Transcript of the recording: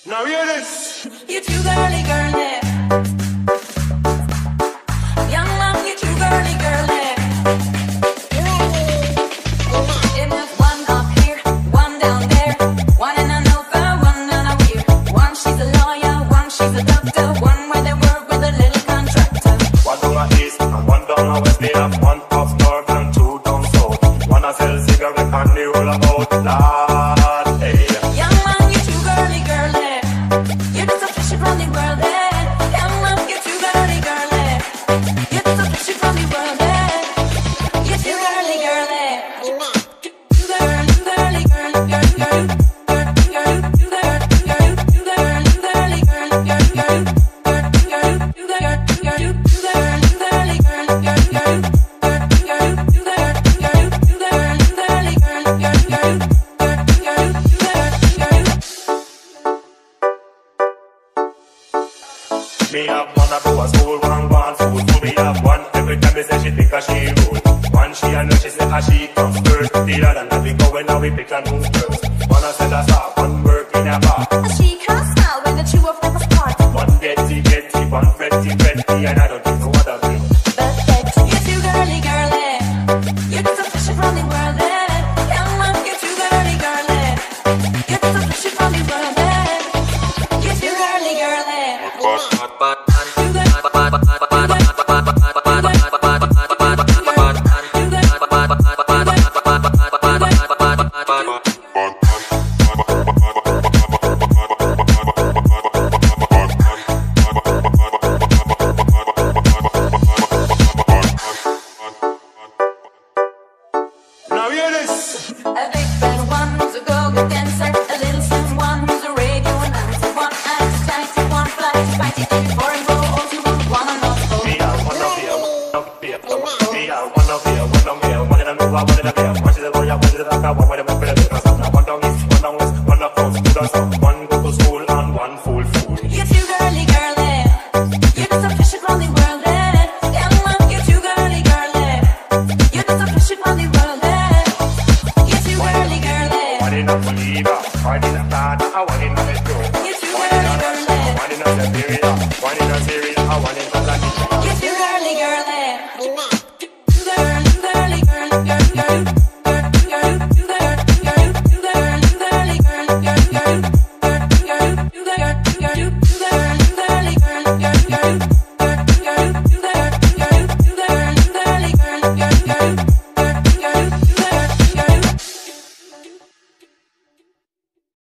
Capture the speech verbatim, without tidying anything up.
Now hear this. You too girly, girly. Young love, you too girly, girly. It was one up here, one down there, one in a Nova, one in a weir. One she's a lawyer, one she's a doctor, one where they work with a little contractor. One down the east and one down the west. They have one up north and two down south. One a sell cigarette and the roll about. Lord, hey. Young man, you too girly, girly. You're just a fish from the world, eh? Young man, you too girly, girly. You're just a fish from the world, eh? You're too girly, girly. Too girl, too girly, girl, girl, girl, girl, girl, too girl, too girl, too girl, too girly, girl, girl, girl, girl, girl, too girl, too girl, too girl, too girly, girl, girl, girl, girl, girl, too girl, too girl, too girl, too girly, girl, girl, girl, girl, girl, too girl, too girl. Me have one a go a school, one gone food. So me have one every time me say she think a she rude. One she a know she say a she comes first. The other night we go when now we pick a new girls. One a sell a star, one work in a bar. She can't smile when the two of them apart. One getty getty, one pretty pretty, and I don't think no other girl. Perfect. You're too girly, girly. You're just a fish from the world, eh? Young man, you're too girly, girly. You're just a fish from the world, eh? You're too girly, girly. Now hear this. A big bad one who's a go-go dancer, a little slim one who's a radio announcer, one eyes tight, one flight spicy, four and go, all two, one and not go. Me have one of here, one of here. Me have one of here, one of here, one in a new, one in a beer. One she's a lawyer, one she's a doctor, one with a bit of business. One down east, one down west, one up north, two down south. One go to school and one fool fool. You're too girly, girly. You're just a fish from the world, eh? Young man, you're too girly, girly. You're just a fish from the world, eh? You're too girly, girly. One in a Bolivar, one in a Ghana, one in a Metro. You're too girly, girly. One in a Siberia, one in a Syria, one in Tanzania. You're too girly, girly.